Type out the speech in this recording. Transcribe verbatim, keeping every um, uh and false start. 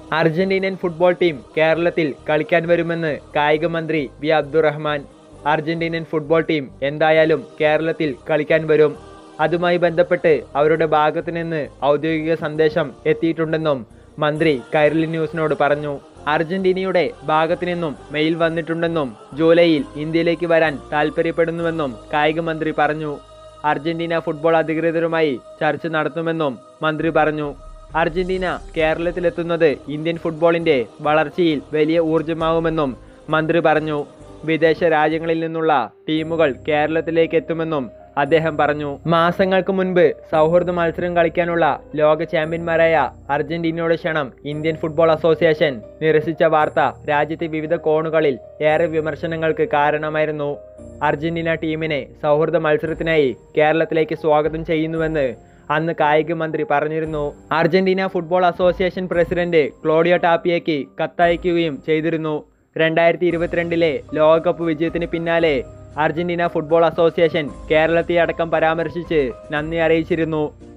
അർജന്റീനൻ football team കേരളത്തിൽ കളിക്കാൻ വരുമെന്ന് കായിക മന്ത്രി V Abdurahiman. Argentinian football team എന്തായാലും കേരളത്തിൽ കളിക്കാൻ വരും. അതുമായി ബന്ധപ്പെട്ട് അവരുടെ ഭാഗത്തു നിന്ന് ഔദ്യോഗിക സന്ദേശം എത്തിയിട്ടുണ്ടെന്നും മന്ത്രി കൈരളി ന്യൂസിനോട് പറഞ്ഞു. അർജന്റീനയുടെ ഭാഗത്തു നിന്നും മെയിൽ വന്നിട്ടുണ്ടെന്നും ജൂലൈയിൽ ഇന്ത്യയിലേക്ക് വരാൻ താൽപ്പര്യപ്പെടുന്നുവെന്നും കായിക മന്ത്രി പറഞ്ഞു. അർജന്റീന ഫുട്ബോൾ അധികൃതരുമായി ചർച്ച നടത്തുമെന്നും മന്ത്രി പറഞ്ഞു. അർജന്റീന കേരളത്തിലെത്തുന്നത് ഇന്ത്യൻ ഫുട്ബോളിന്റെ വളർച്ചയിൽ വലിയ ഊർജ്ജമാവുമെന്നും മന്ത്രി പറഞ്ഞു. വിദേശ രാജ്യങ്ങളിൽ നിന്നുള്ള ടീമുകൾ കേരളത്തിലേക്ക് എത്തുമെന്നും അദ്ദേഹം പറഞ്ഞു. മാസങ്ങൾക്ക് മുൻപ് സൗഹൃദ മത്സരം കളിക്കാനുള്ള ലോക ചാമ്പ്യന്മാരായ അർജന്റീനയുടെ ക്ഷണം ഇന്ത്യൻ ഫുട്ബോൾ അസോസിയേഷൻ നിരസിച്ച വാർത്ത രാജ്യത്തെ വിവിധ കോണുകളിൽ ഏറെ വിമർശനങ്ങൾക്ക് കാരണമായിരുന്നു. അർജന്റീന ടീമിനെ സൗഹൃദ മത്സരത്തിനായി കേരളത്തിലേക്ക് സ്വാഗതം ചെയ്യുന്നുവെന്ന് അന്ന് കായിക മന്ത്രി പറഞ്ഞിരുന്നു. Argentina football association president Claudio ടാപ്പിയയ്ക്ക് കത്തയക്കുകയും ചെയ്തിരുന്നു. രണ്ടായിരത്തി ഇരുപത്തിരണ്ടിലെ ലോകകപ്പ് വിജയത്തിന് പിന്നാലെ അർജന്റീന ഫുട്ബോൾ അസോസിയേഷൻ കേരളത്തെ അടക്കം പരാമർശിച്ച് നന്ദി അറിയിച്ചിരുന്നു.